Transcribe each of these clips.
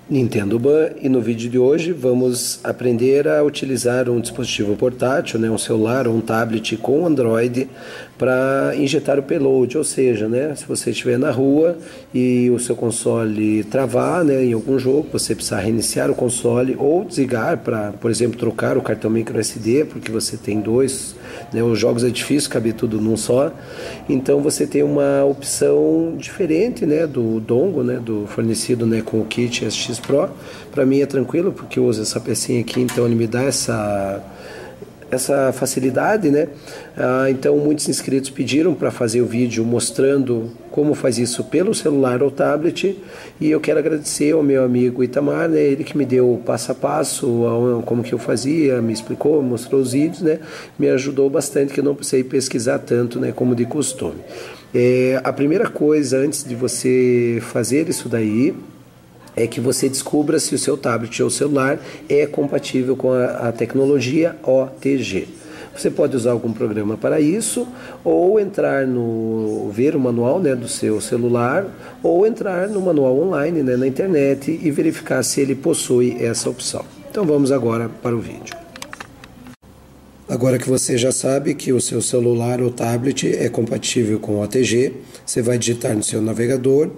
Nintendo Ban, e no vídeo de hoje vamos aprender a utilizar um dispositivo portátil, né, um celular ou um tablet com Android para injetar o payload, ou seja, né, se você estiver na rua e o seu console travar, né, em algum jogo, você precisar reiniciar o console ou desligar para, por exemplo, trocar o cartão micro SD, porque você tem dois, né, os jogos é difícil caber tudo num só, então você tem uma opção diferente, né, do dongle, né, do fornecido, né, com o kit SX Pro. Para mim é tranquilo porque eu uso essa pecinha aqui, então ele me dá essa facilidade, né? Então muitos inscritos pediram para fazer o vídeo mostrando como faz isso pelo celular ou tablet, e eu quero agradecer ao meu amigo Itamar, né? Ele que me deu o passo a passo, como que eu fazia, me explicou, mostrou os vídeos, né? Me ajudou bastante, que eu não precisei pesquisar tanto, né, como de costume. A primeira coisa antes de você fazer isso daí é que você descubra se o seu tablet ou celular é compatível com a tecnologia OTG. Você pode usar algum programa para isso, ou ver o manual, né, do seu celular, ou entrar no manual online, né, na internet e verificar se ele possui essa opção. Então vamos agora para o vídeo. Agora que você já sabe que o seu celular ou tablet é compatível com o OTG, você vai digitar no seu navegador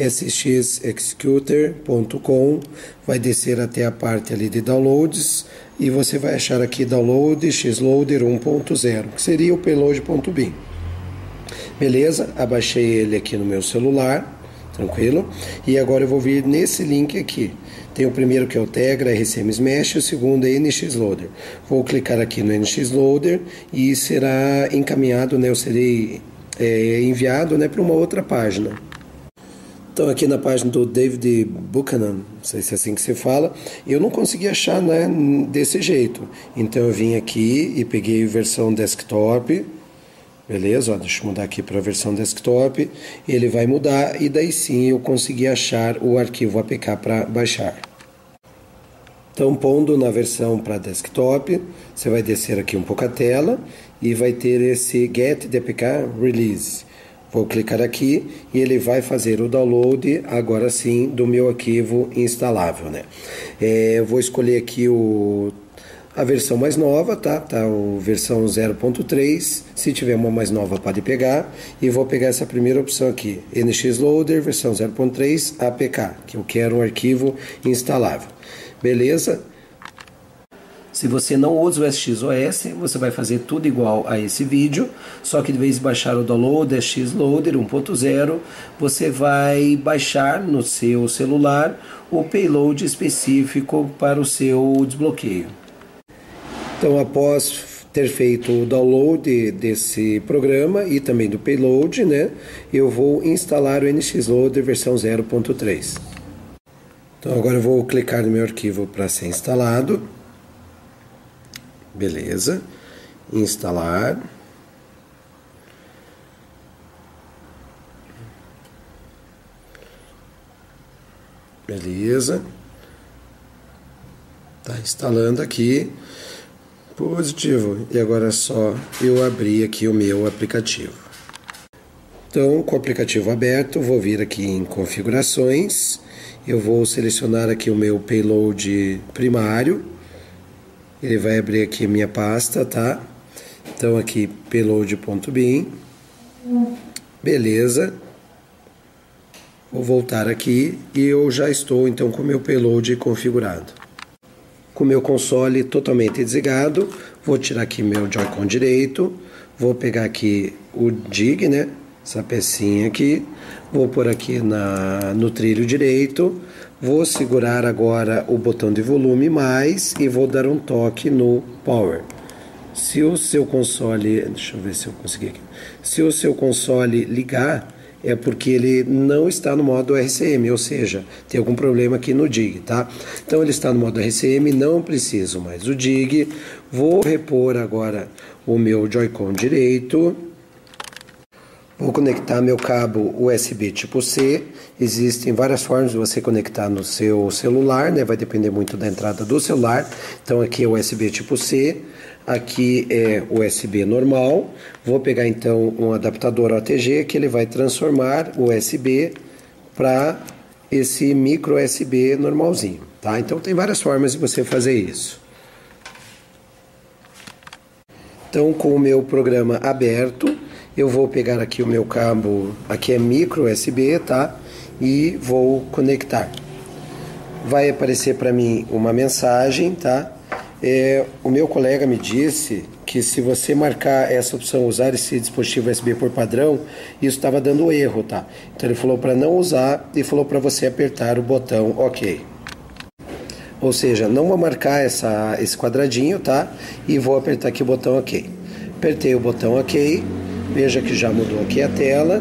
sxexecutor.com, vai descer até a parte ali de downloads e você vai achar aqui download xloader 1.0, que seria o payload.bin. Beleza? Abaixei ele aqui no meu celular, tranquilo? E agora eu vou vir nesse link aqui. Tem o primeiro que é o Tegra RCM Smash, o segundo é NXLoader. Vou clicar aqui no NXLoader e será encaminhado, né, eu serei enviado, né, para uma outra página. Então aqui na página do David Buchanan, não sei se é assim que se fala, eu não consegui achar, né, desse jeito. Então eu vim aqui e peguei a versão desktop. Beleza, ó, deixa eu mudar aqui para a versão desktop, ele vai mudar e daí sim eu consegui achar o arquivo APK para baixar. Então, pondo na versão para desktop, você vai descer aqui um pouco a tela e vai ter esse Get APK Release. Vou clicar aqui e ele vai fazer o download, agora sim, do meu arquivo instalável, né? Eu vou escolher aqui a versão mais nova, tá? A versão 0.3, se tiver uma mais nova pode pegar, e vou pegar essa primeira opção aqui, NXLoader, versão 0.3 APK, que eu quero um arquivo instalável. Beleza? Se você não usa o SXOS, você vai fazer tudo igual a esse vídeo, só que de vez de baixar o download SXLoader 1.0, você vai baixar no seu celular o payload específico para o seu desbloqueio. Então, após ter feito o download desse programa e também do payload, né, eu vou instalar o NXLoader versão 0.3. Então, agora eu vou clicar no meu arquivo para ser instalado. Beleza. Instalar. Beleza. Tá instalando aqui. Positivo. E agora é só eu abrir aqui o meu aplicativo. Então, com o aplicativo aberto, vou vir aqui em configurações. Eu vou selecionar aqui o meu payload primário. Ele vai abrir aqui minha pasta, tá? Então aqui payload.bin. Beleza. Vou voltar aqui e eu já estou então com o meu payload configurado. Com o meu console totalmente desligado, vou tirar aqui meu Joy-Con direito, vou pegar aqui o DIG, né, essa pecinha aqui, vou pôr aqui no trilho direito, vou segurar agora o botão de volume mais e vou dar um toque no Power. Se o seu console, deixa eu ver se eu consegui aqui, se o seu console ligar, é porque ele não está no modo RCM, ou seja, tem algum problema aqui no DIG, tá? Então ele está no modo RCM, não preciso mais do DIG. Vou repor agora o meu Joy-Con direito. Vou conectar meu cabo USB tipo C. Existem várias formas de você conectar no seu celular, né? Vai depender muito da entrada do celular. Então aqui é USB tipo C. Aqui é USB normal. Vou pegar então um adaptador OTG que ele vai transformar o USB para esse micro USB normalzinho, tá? Então tem várias formas de você fazer isso. Então, com o meu programa aberto, eu vou pegar aqui o meu cabo, aqui é micro USB, tá? E vou conectar. Vai aparecer para mim uma mensagem, tá? O meu colega me disse que se você marcar essa opção, usar esse dispositivo USB por padrão, isso estava dando erro, tá? Então ele falou para não usar e falou para você apertar o botão OK. Ou seja, não vou marcar esse quadradinho, tá? E vou apertar aqui o botão OK. Apertei o botão OK, veja que já mudou aqui a tela.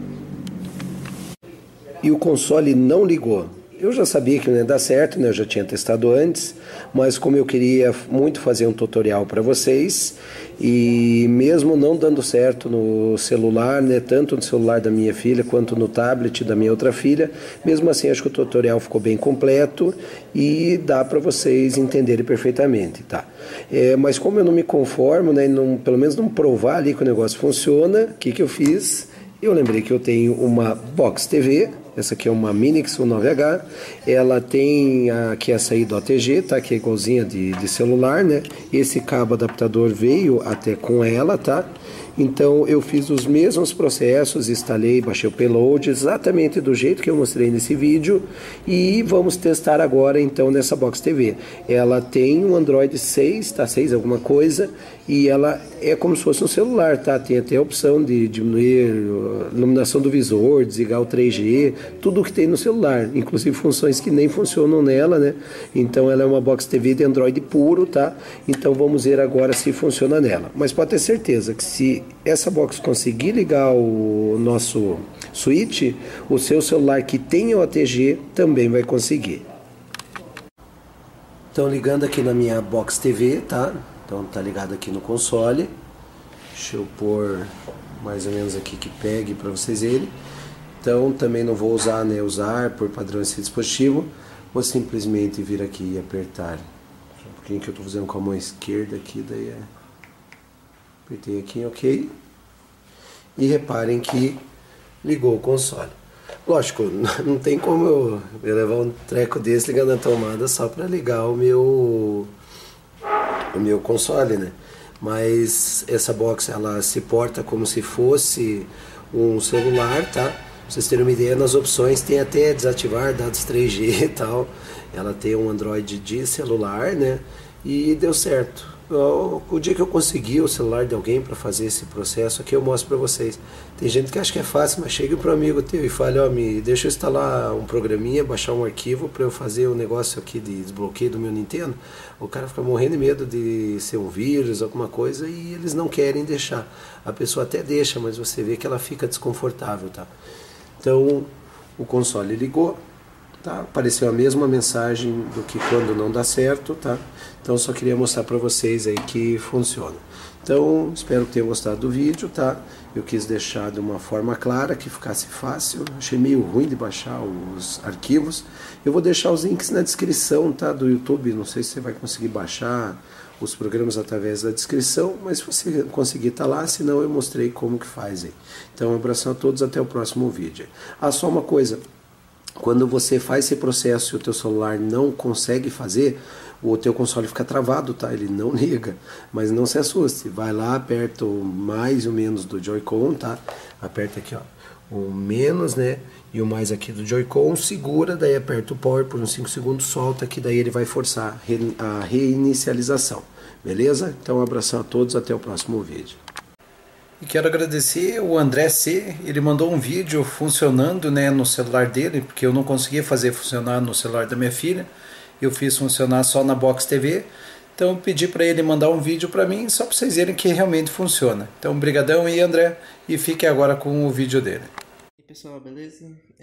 E o console não ligou. Eu já sabia que não ia dar certo, né? Eu já tinha testado antes, mas como eu queria muito fazer um tutorial para vocês, e mesmo não dando certo no celular, né? Tanto no celular da minha filha quanto no tablet da minha outra filha, mesmo assim acho que o tutorial ficou bem completo e dá para vocês entenderem perfeitamente, tá? Mas como eu não me conformo, né? Pelo menos não provar ali que o negócio funciona, o que eu fiz? Eu lembrei que eu tenho uma Box TV. Essa aqui é uma Minix 9H, ela tem aqui a saída OTG, tá? Que é igualzinha de celular, né? Esse cabo adaptador veio até com ela, tá? Então eu fiz os mesmos processos, instalei, baixei o payload exatamente do jeito que eu mostrei nesse vídeo e vamos testar agora então nessa Box TV. Ela tem um Android 6, tá? 6 alguma coisa, e ela é como se fosse um celular, tá? Tem até a opção de diminuir a iluminação do visor, desligar o 3G, tudo que tem no celular, inclusive funções que nem funcionam nela, né? Então ela é uma Box TV de Android puro, tá? Então vamos ver agora se funciona nela. Mas pode ter certeza que se essa box conseguir ligar o nosso switch, o seu celular que tem OTG também vai conseguir. Então ligando aqui na minha Box TV, tá? Então tá ligado aqui no console. Deixa eu pôr mais ou menos aqui que pegue para vocês verem. Então também não vou usar, né, usar por padrão esse dispositivo. Vou simplesmente vir aqui e apertar. Um pouquinho que eu estou fazendo com a mão esquerda aqui, daí apertei aqui em OK. E reparem que ligou o console. Lógico, não tem como eu levar um treco desse ligando a tomada só para ligar o meu console, né? Mas essa box ela se porta como se fosse um celular, tá? Pra vocês terem uma ideia, nas opções tem até desativar dados 3G e tal. Ela tem um Android de celular, né? E deu certo. O dia que eu consegui o celular de alguém para fazer esse processo aqui, eu mostro para vocês. Tem gente que acha que é fácil, mas chega para um amigo teu e fala, ó, me deixa eu instalar um programinha, baixar um arquivo para eu fazer um negócio aqui de desbloqueio do meu Nintendo. O cara fica morrendo de medo de ser um vírus, alguma coisa, e eles não querem deixar. A pessoa até deixa, mas você vê que ela fica desconfortável, tá? Então, o console ligou. Tá? Apareceu a mesma mensagem do que quando não dá certo, tá? Então só queria mostrar para vocês aí que funciona. Então espero que tenham gostado do vídeo, tá? Eu quis deixar de uma forma clara, que ficasse fácil. Achei meio ruim de baixar os arquivos. Eu vou deixar os links na descrição, tá? Do YouTube. Não sei se você vai conseguir baixar os programas através da descrição, mas se você conseguir tá lá, senão eu mostrei como que faz aí. Então um abração a todos, até o próximo vídeo. Só uma coisa. Quando você faz esse processo e o teu celular não consegue fazer, o teu console fica travado, tá? Ele não liga, mas não se assuste. Vai lá, aperta o mais e o menos do Joy-Con, tá? Aperta aqui, ó, o menos, né? E o mais aqui do Joy-Con, segura, daí aperta o Power por uns 5 segundos, solta, que daí ele vai forçar a reinicialização. Beleza? Então um abração a todos, até o próximo vídeo. E quero agradecer o André C. Ele mandou um vídeo funcionando, né, no celular dele, porque eu não conseguia fazer funcionar no celular da minha filha. Eu fiz funcionar só na Box TV. Então eu pedi para ele mandar um vídeo para mim, só para vocês verem que realmente funciona. Então, brigadão aí, André, e fique agora com o vídeo dele. E aí, pessoal, beleza?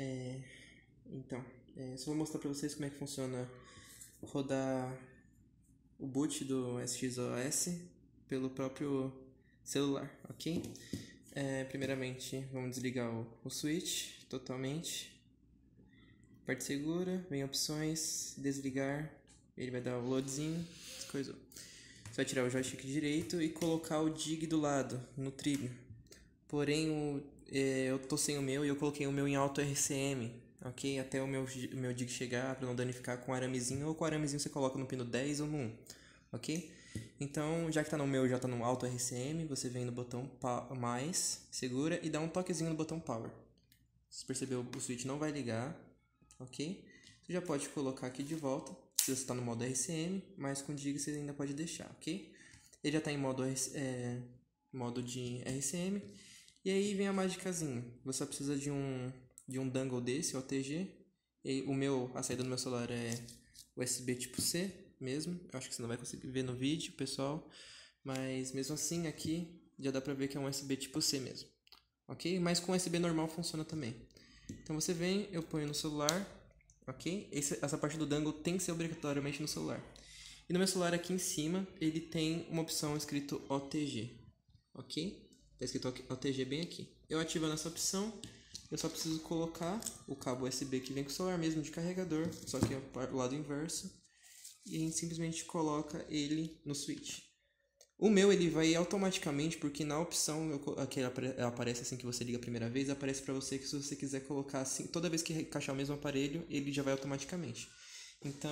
Só vou mostrar para vocês como é que funciona rodar o boot do SXOS pelo próprio celular, ok? Primeiramente, vamos desligar o switch totalmente. Parte segura, vem opções, desligar, ele vai dar o loadzinho, descoisou. Você vai tirar o joystick direito e colocar o dig do lado, no trilho. Porém, eu tô sem o meu e eu coloquei o meu em alto RCM, ok? Até o meu dig chegar para não danificar com aramezinho, ou com aramezinho você coloca no pino 10 ou no 1, ok? Então, já que tá no meu, já tá no Auto RCM, você vem no botão mais, segura e dá um toquezinho no botão Power. Se você percebeu, o switch não vai ligar, ok? Você já pode colocar aqui de volta, se você está no modo RCM, mas com dig você ainda pode deixar, ok? Ele já está em modo de RCM. E aí vem a magicazinha. Você só precisa de um dongle desse, OTG. E a saída do meu celular é USB tipo C mesmo. Eu acho que você não vai conseguir ver no vídeo, pessoal. Mas mesmo assim aqui já dá pra ver que é um USB tipo C mesmo. Ok? Mas com USB normal funciona também. Então você vem, eu ponho no celular. Ok? Essa parte do dongle tem que ser obrigatoriamente no celular. E no meu celular aqui em cima, ele tem uma opção escrito OTG, ok? Está escrito OTG bem aqui. Eu ativo nessa opção, eu só preciso colocar o cabo USB que vem com o celular mesmo de carregador, só que é o lado inverso, e a gente simplesmente coloca ele no switch. O meu ele vai automaticamente, porque na opção que aparece assim que você liga a primeira vez, aparece para você que se você quiser colocar assim, toda vez que encaixar o mesmo aparelho, ele já vai automaticamente. Então,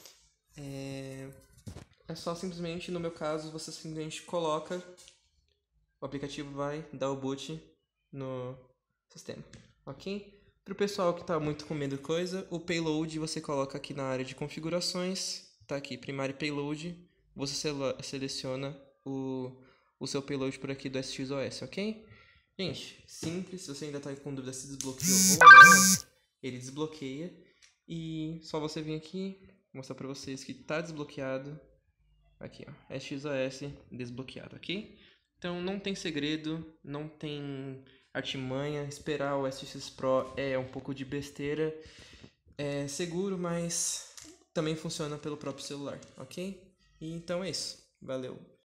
é só simplesmente, no meu caso, você simplesmente coloca, o aplicativo vai dar o boot no sistema, ok? Para o pessoal que está muito com medo de coisa, o payload você coloca aqui na área de configurações, tá aqui, Primary Payload, você seleciona o seu payload por aqui do SXOS, ok? Gente, simples, se você ainda está com dúvida se desbloqueou ou não, ele desbloqueia e só você vir aqui, mostrar para vocês que está desbloqueado, aqui ó, SXOS desbloqueado, ok? Então não tem segredo, não tem artimanha, esperar o SX Pro é um pouco de besteira, é seguro, mas também funciona pelo próprio celular, ok? E então é isso, valeu!